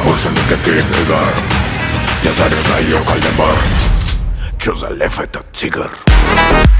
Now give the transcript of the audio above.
больше никаких игр. Я заряжаю калибр. Чё за лев этот тигр?